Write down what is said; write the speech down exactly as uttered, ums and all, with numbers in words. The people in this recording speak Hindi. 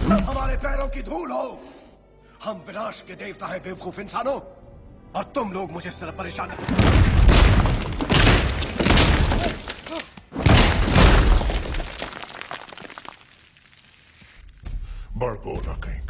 हमारे पैरों की धूल हो। हम विनाश के देवता हैं बेवकूफ इंसानों, और तुम लोग मुझे इस तरह परेशान बड़बोला कहीं